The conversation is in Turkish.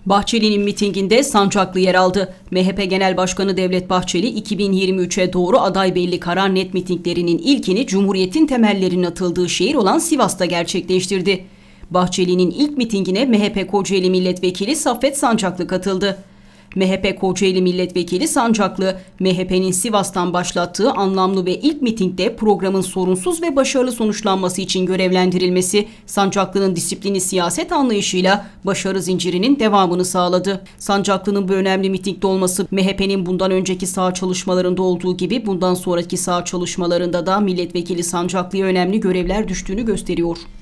Bahçeli'nin mitinginde Sancaklı yer aldı. MHP Genel Başkanı Devlet Bahçeli, 2023'e doğru aday belli karar net mitinglerinin ilkini Cumhuriyet'in temellerinin atıldığı şehir olan Sivas'ta gerçekleştirdi. Bahçeli'nin ilk mitingine MHP Kocaeli Milletvekili Saffet Sancaklı katıldı. MHP Kocaeli Milletvekili Sancaklı, MHP'nin Sivas'tan başlattığı anlamlı ve ilk mitingde programın sorunsuz ve başarılı sonuçlanması için görevlendirilmesi, Sancaklı'nın disiplini siyaset anlayışıyla başarı zincirinin devamını sağladı. Sancaklı'nın bu önemli mitingde olması, MHP'nin bundan önceki saha çalışmalarında olduğu gibi bundan sonraki saha çalışmalarında da Milletvekili Sancaklı'ya önemli görevler düştüğünü gösteriyor.